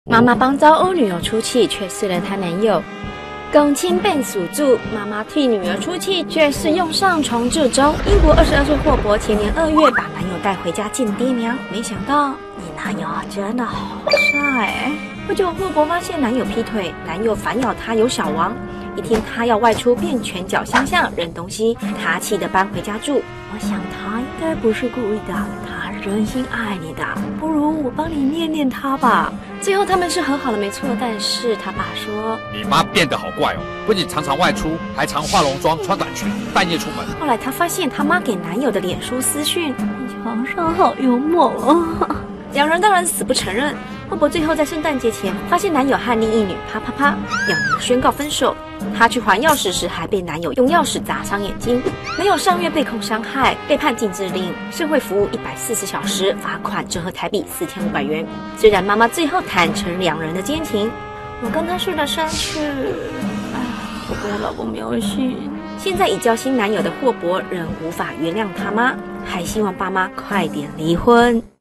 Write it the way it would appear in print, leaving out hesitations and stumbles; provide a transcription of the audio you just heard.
妈妈帮糟欧女儿出气，却睡了她男友。公亲变属住，妈妈替女儿出气，却是用上床这招。英国22岁霍伯前年2月把男友带回家见爹娘，没想到你男友真的好帅。不久，霍伯发现男友劈腿，男友反咬她有小王。一听她要外出，便拳脚相向，扔东西。她气得搬回家住。我想他应该不是故意的，他真心爱你的，不如我帮你念念他吧。最后他们是和好了没错，但是他爸说你妈变得好怪哦，不仅常常外出，还常化浓妆、穿短裙，半夜出门。 后来他发现他妈给男友的脸书私讯，床上好幽默哦。两人当然死不承认。霍伯最后在圣诞节前发现男友和另一女啪啪啪，两人宣告分手。她去还钥匙时还被男友用钥匙砸伤眼睛。男友上月被控伤害，被判禁制令，社会服务140小时，罚款折合台币4500元。虽然妈妈最后坦诚两人的奸情，我跟他睡了3次，我对我老公没有信。现在已交新男友的霍伯仍无法原谅他妈，还希望爸妈快点离婚。